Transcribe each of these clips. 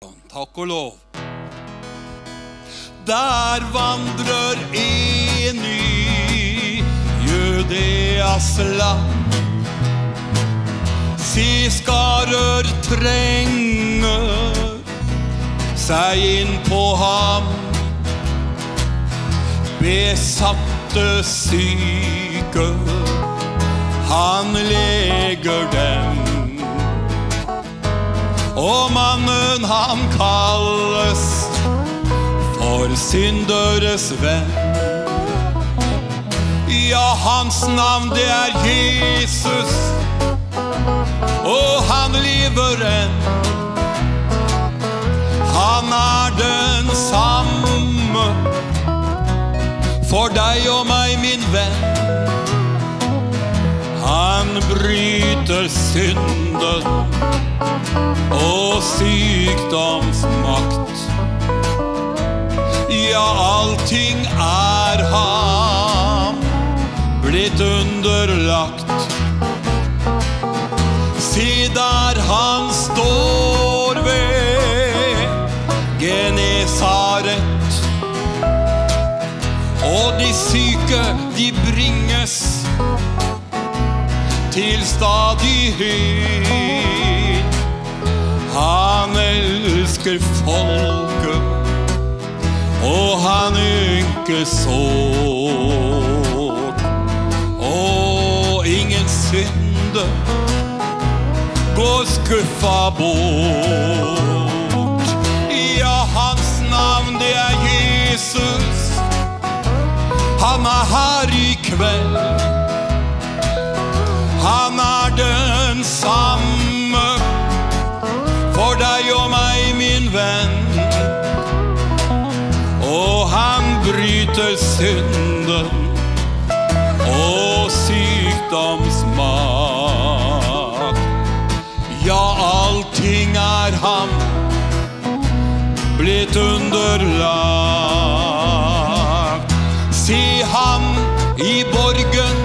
Takk og lov. Der vandrer en i Judeas land. Se skarer trenger seg inn på ham. Besatte syke, han leger dem. Og mannen han kalles for synderes venn. Ja, hans navn det er Jesus, og han lever enn. Han er den samme for deg og meg, min venn. Han bryter synden og sykdomsmakt. Ja, allting er ham blitt underlagt. Se der han står ved Genesaret, og de syke de bringes til stadighet. Han elsker folket, og han ynker sårt. Og ingen synde går skuffa bort. Ja, hans navn det er Jesus. Han er her i kveld. Han er den samme for deg og meg, min venn. Og han bryter synden og sykdomsmakt. Ja, allting er ham blitt underlagt. Se ham i borgen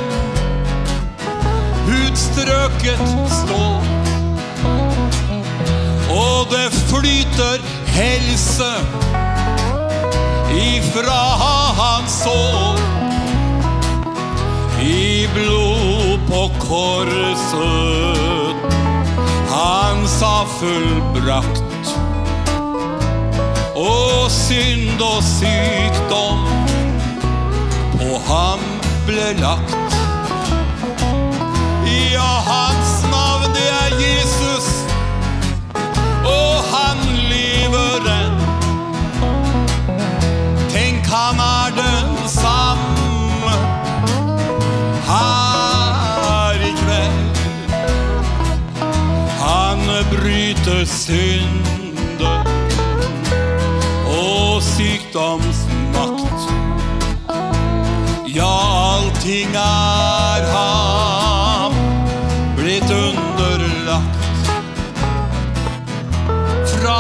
utstrøket stå, og det flyter helse ifra hans sår. I blod på korset han sa fullbrakt, og synd og sykdom på ham ble lagt. Ja, hans navn det er Jesus, og han lever enn. Tenk, han er den samme her i kveld. Han bryter synden og sykdomsmakt. Ja, allting er ham blitt underlagt. Fra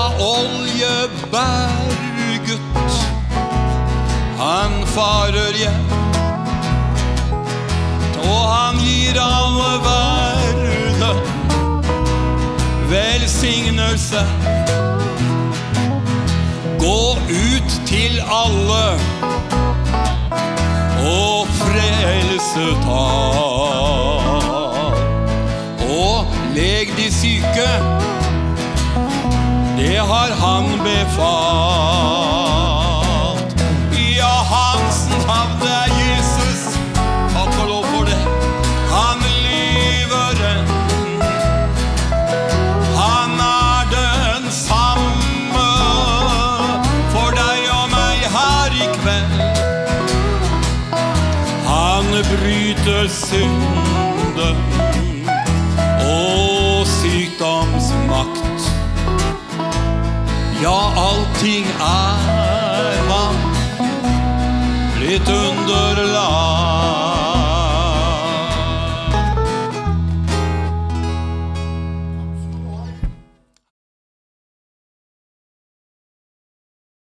oljeberget han farer hjem, og han gir alle verden velsignelse. Gå ut til alle og frelse ta, og leg de syke, det har han befalt. Ja, hans navn er Jesus, takk og lov for det. Han lever enn. Han er den samme for deg og meg her i kveld. Han bryter synden og sykdomsmakt. Ja, allting er ham blitt underlagt.